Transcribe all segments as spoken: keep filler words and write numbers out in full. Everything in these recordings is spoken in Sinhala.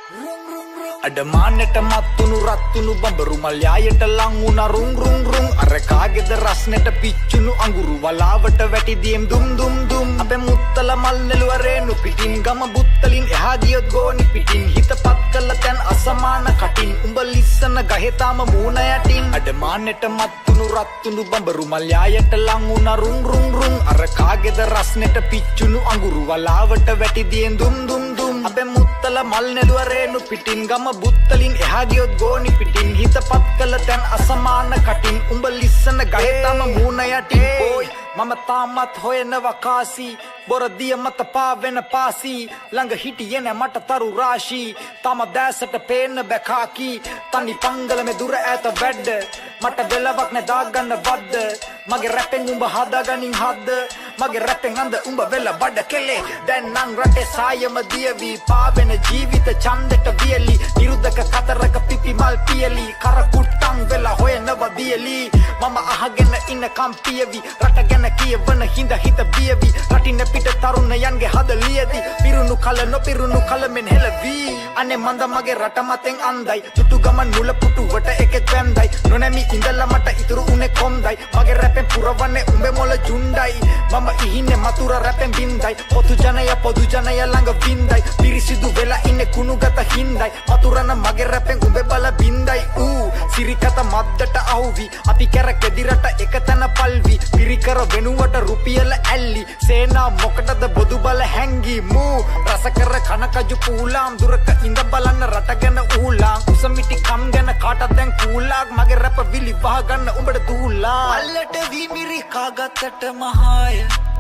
අඩමානෙට මත්තුණු රත්තුණු බඹරු මල් යායට ලං වුණා රුං රුං රුං අර කාගේද රස්නෙට පිච්චුණු අඟුරු වලාවට වැටි දියම් දුම් දුම් දුම් අපේ මුත්තල මල් නෙළුවරේනු පිටින් ගම බුත්තලින් එහා ගියොත් ගෝනි පිටින් හිතපත් කළ තැන් අසමාන කටින් උඹ ලිස්සන ගහේ තාම මූණ යටින් අඩමානෙට මත්තුණු රත්තුණු බඹරු මල් යායට ලං වුණා රුං රුං රුං අර කාගේද රස්නෙට පිච්චුණු අඟුරු වලාවට වැටි දියම් දුම් දුම් දුම් අපේ මුත්තල මල් නෙළුවරේනු පිටින් ගම බුත්තලින් එහා ගියොත් ගෝනි පිටින් හිතපත් කළ තැන් අසමාන කටින් උඹ ලිස්සන ගහේ තාම මූණ යටින් ඕයි මම තාමත් හොයනවා කාසි බොරදිය මත පාවෙන පාසි ළඟ හිටියේ නැ මට තරු රාශී තම දැසට පේන්න බැකාකි තනි පංගල මේ දුර ඈත වැඩ මට වෙලවක් නැ දාගන්න වද්ද මගේ රැපෙන් උඹ හදාගනින් හද්ද මගේ රැපෙන් අඳ උඹ වෙල බඩ කෙලේ දැන් නම් රටේ සායම දියවි පාවෙන ජීවිත ඡන්දෙට වියලි නිරුද්ධක කතරක පිපි මල් පියලි කර කුට්ටම් වෙලා හොයනවා දියලි මම අහගෙන ඉන්න කම්පියවි රට ගැන කියවන හිඳ හිත බියවි රටින් පිට තරුණයන්ගේ හද ලියදි පිරුණු කල නොපිරුණු කල මෙන් හෙලවි අනේ මන්ද මගේ රට මතෙන් අන්දයි තුටු ගමන් මුල පුටුවට එකෙක් වැන්දයි නොනැමි ඉඳලා මට ඉතුරු උනේ කොම්දයි මගේ රැපෙන් පුරවන්නේ උඹේ මොළ ජුණ්ඩයි මම ඉහින්නේ මතුර රැපෙන් බින්දයි පොතු ජනය පොදු ජනය ළඟ බින්දයි පිරිසිදු වෙලා ඉන්නේ කුණුගත හින්දයි මතුරන මගේ රැපෙන් උඹේ බල බින්දයි ඌ සිරිකත මද්දට අහුවි අපි කැරකෙදි රට එක තැන පල්වි පිරිකර වෙනුවට රුපියල ඇල්ලි සේනා මොකටද බොදු බල හැංගි මූ රසකර කනකජු පූලාම් දුරක ඉඳ බලන්න රට ගැන ඌලාම් උසමිටි කම් ගැන කාටත් දැන් කූලාක් මගේ රැප විලි වහ ගන්න උඹට දූලා අල්ලට විමිරි කාගත්තට මහාය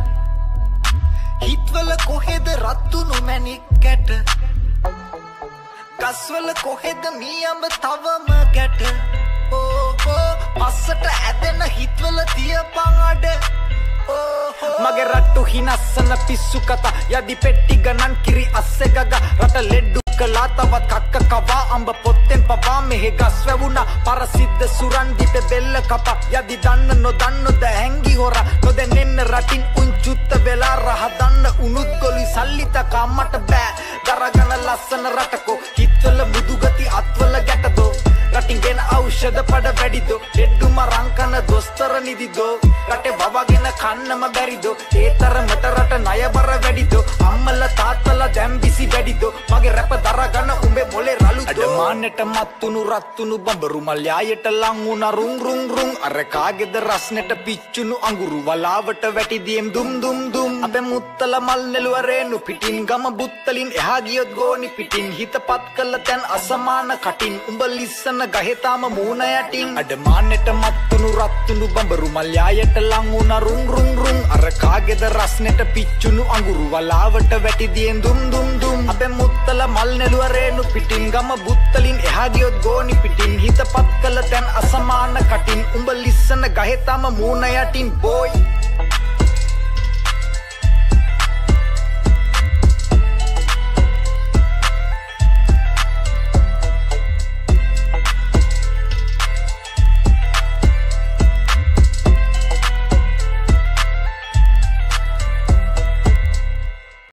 හිත්වල කොහෙද රත්තුණු මැණික් කැට ගස්වල කොහෙද මීයඹ තවම ගැට ඕ ඕ පස්සට ඇදෙන හිත්වල තියපන් අඩ මගේ රට්ටු හිනස්සන පිස්සු කතා යදි පෙට්ටි ගණන් කිරි අස්සෙ ගග රට ලෙඩ්ඩු කලා තවත් කක්ක කවා අඹ පොත්තෙන් පවා මෙහෙ ගස් වැවුණා පරසිද්ධ සුරන් දිපෙ බෙල්ල කපා යදි දන්න නොදන්නොද හැංගි හොර නොදැනෙන්න රටින් උංචුත්ත වෙලා රහ දන්න උනුත් ගොලි සල්ලිත කම්මට බෑ දරගන ලස්සන රටකෝ හිත්වල බුදුගති අත්වල ගැටදෝ රටින් ගෙන ඖෂධ පඩ වැඩිදෝ ලෙඩ්ඩුම රංකන දොස්තර නිදිදෝ රටේ වවගෙන කන්නම බැරිදෝ ඒ තරමට රට ණයබර වැඩිදෝ අම්මල තාත්තල දැන් බිසි වැඩිදෝ මගේ රැප දරගන්න උඹේ මොලේ රළුදෝ අඩමානෙට මත්තුණු රත්තුණු බඹරු මල් යායට ලං වුණා රුං රුං රුං අර කාගේද රස්නෙට පිච්චුණු අඟුරු වලාවට වැටි දියම් දුම් දුම් දුම් අපේ මුත්තල මල් නෙළුවරේනු පිටින් ගම බුත්තලින් එහා ගියොත් ගෝනි පිටින් හිතපත් කළ තැන් අසමාන කටින් උඹ ලිස්සන ගහේ තාම මූණ යටින් අඩමානෙට මත්තුණු රත්තුණු බඹරු මල් යායට ලං වුණා රුං රුං රුං අර කාගේද රස්නෙට පිච්චුණු අඟුරු වලාවට වැටි දියම් දුම් දුම් දුම් අපේ මුත්තල මල් නෙළුවරේනු පිටින් ගම බුත්තලින් එහා ගියොත් ගෝනි පිටින් හිතපත් කළ තැන් අසමාන කටින් උඹ ලිස්සන ගහේ තාම මූණ යටින් බෝයි